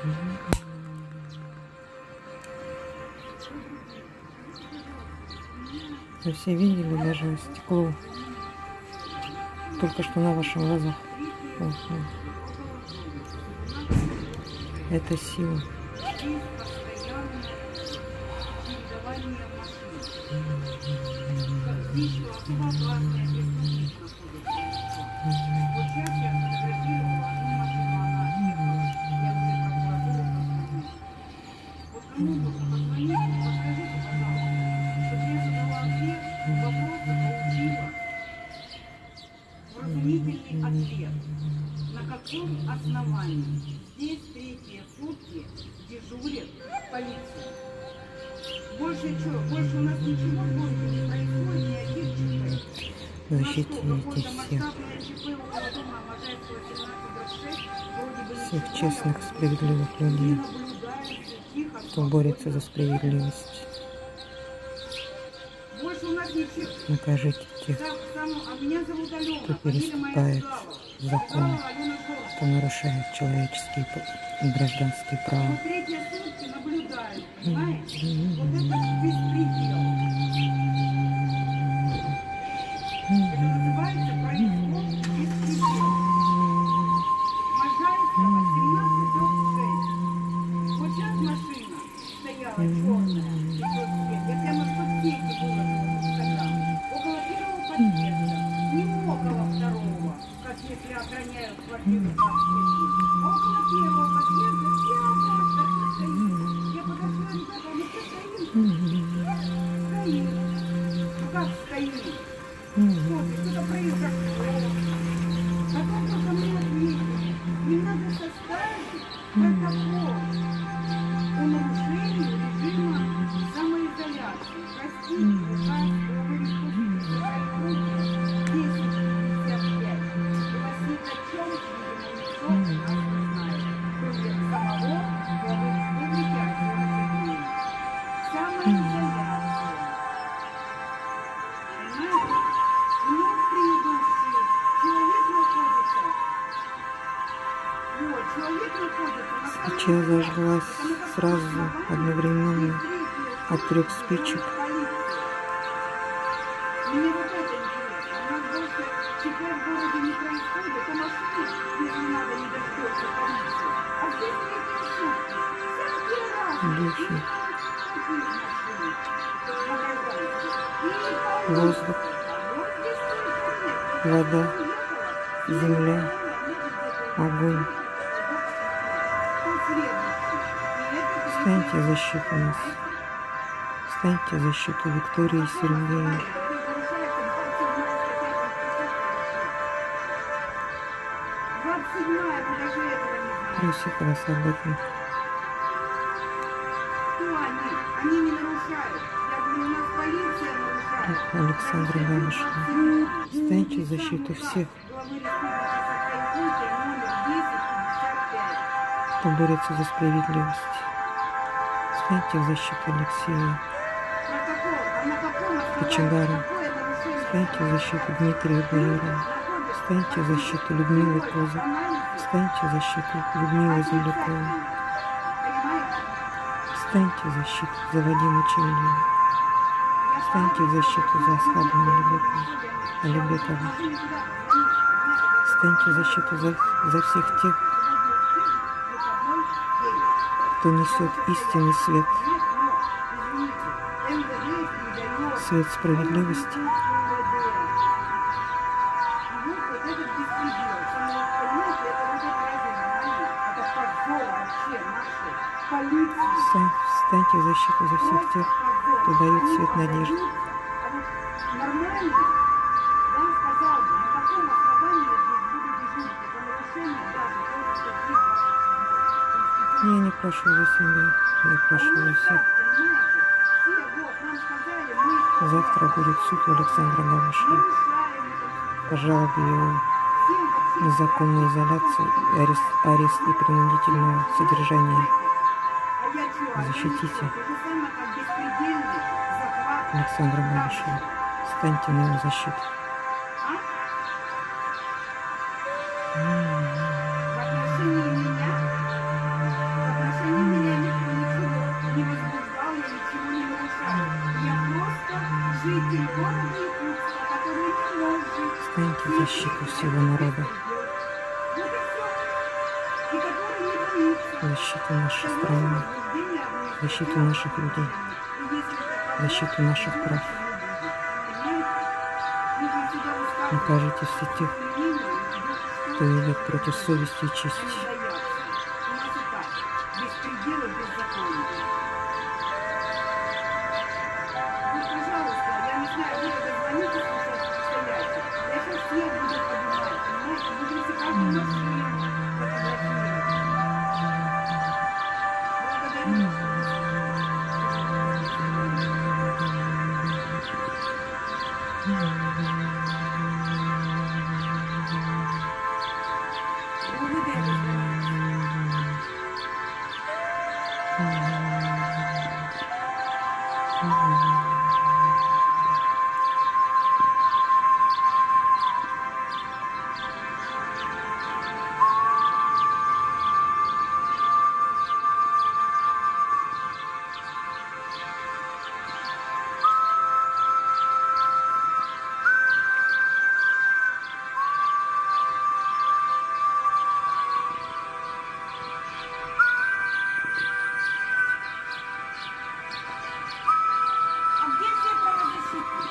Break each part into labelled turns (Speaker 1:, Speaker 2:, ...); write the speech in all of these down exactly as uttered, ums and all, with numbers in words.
Speaker 1: Вы все видели даже стекло только что на ваших глазах. Это сила.
Speaker 2: Ответ. На каком основании здесь третьи сутки дежурит полиция? Больше что? Больше у нас ничего в городе не происходит, никаких ЧП.
Speaker 1: Защитите всех. Всех честных, справедливых людей, кто борется за справедливость. Накажите тех, кто переступает закон, кто нарушает человеческие и гражданские права. Свеча зажглась сразу, одновременно, от трех спичек. Духи, воздух, вода, земля, огонь. Станьте в защиту нас. Станьте в защиту Виктории и Сергея. Просит вас об этом.
Speaker 2: Они не нарушают. Я говорю, у нас полиция нарушает.
Speaker 1: Александра Ивановна, станьте в защиту всех, кто борется за справедливость. Станьте в защиту Алексея Кочегара. Станьте в защиту Дмитрия Баирова. Станьте в защиту Людмилы Козы. Станьте в защиту Людмилы Землякова. Станьте в защиту за Вадима Чевелева. Станьте в защиту за Асхаба Алибекова. Станьте в защиту за, за всех тех, кто несет истинный свет, свет справедливости. Встаньте в защиту за всех тех, кто дает свет надежды. Я не прошу за себя, я прошу за всех. Завтра будет суд у Александра Галышева по жалобе его незаконной изоляции, арест, арест и принудительное содержание. Защитите Александра Галышева. Встаньте на его защиту.
Speaker 2: В отношении меня
Speaker 1: защиту всего народа,
Speaker 2: Вот и все. И который не боится.
Speaker 1: защиту нашей страны, защиту наших людей, защиту наших прав. Накажите всех тех, кто идет против совести и чести.
Speaker 2: Беспредела, беззакония. Вот, пожалуйста, я не знаю, вы когда звоните, слушайте, стояйте. Я сейчас всех буду поднимать, понимаете? Будем все каждую машину фотографировать. Благодарю. А где все правозащитники?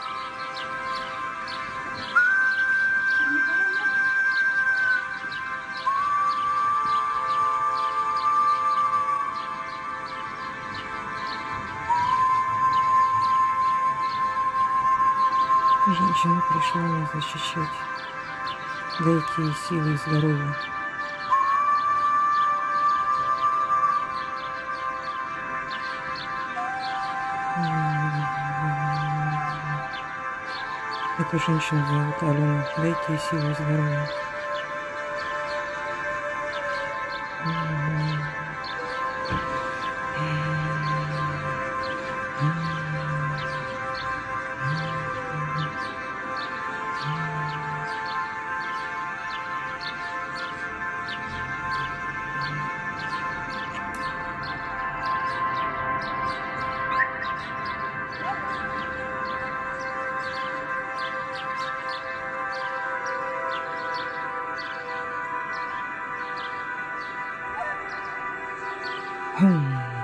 Speaker 2: Никого нет?
Speaker 1: Женщина пришла нас защищать. Дайте ей силы и здоровья. Эту женщину зовут Алена. Дайте ей силы и здоровья. Хм.